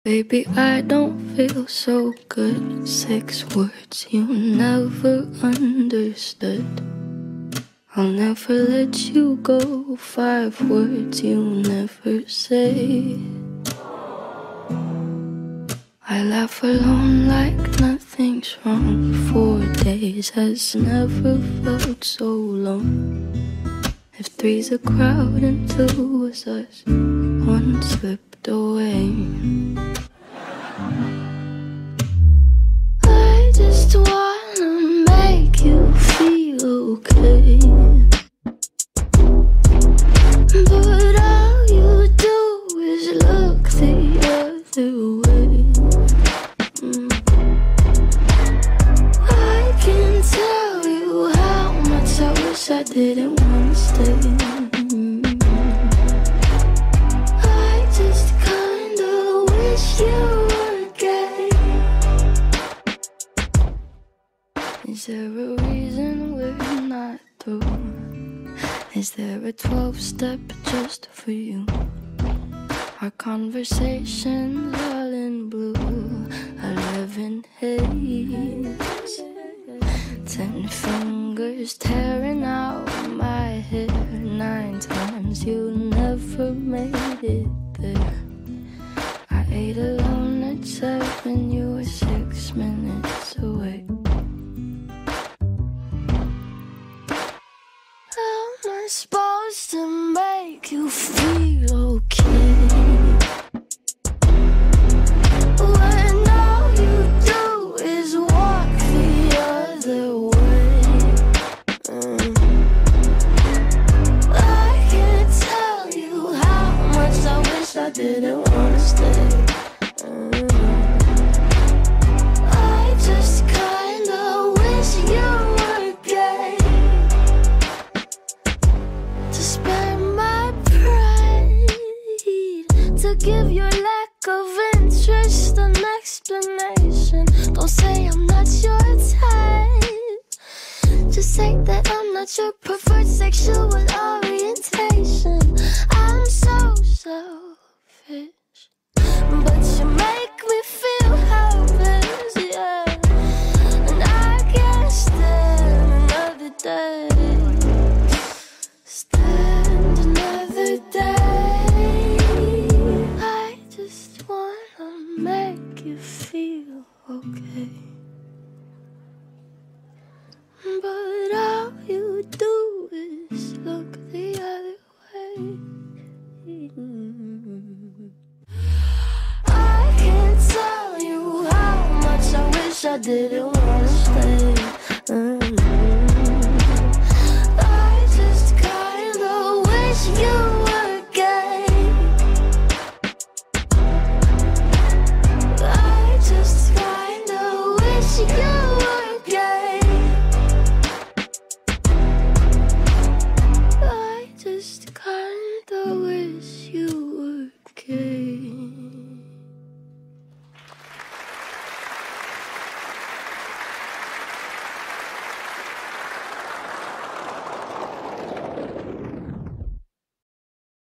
Baby, I don't feel so good. 6 words you never understood. I'll never let you go. 5 words you never say. I laugh alone like nothing's wrong. 4 days has never felt so long. If 3's a crowd and 2 was us, 1 slipped away. I just wanna make you feel okay, but all you do is look the other way. I can tell you how much I wish I didn't wanna stay. I just kinda wish you were gay. Is there a reason we're not through? Is there a 12-step just for you? Our conversations all in blue, 11 haze, 10 fingers tearing out my hair. 9 times you never made it there. I ate alone at 7, you were 6 minutes away. How am I supposed to make you feel okay when all you do is walk the other way? I can't tell you how much I wish I didn't wanna stay. I just kinda wish you were gay, to spare my pride, to give your lack of interest an explanation. Don't say I'm not your type, just say that I'm not your preferred sexual orientation. I'm so selfish, but you make me feel helpless, yeah. And I can't stand another day. Stand another day. I just wanna make you feel okay, but all you do is look the other way. I can't tell you how much I wish I didn't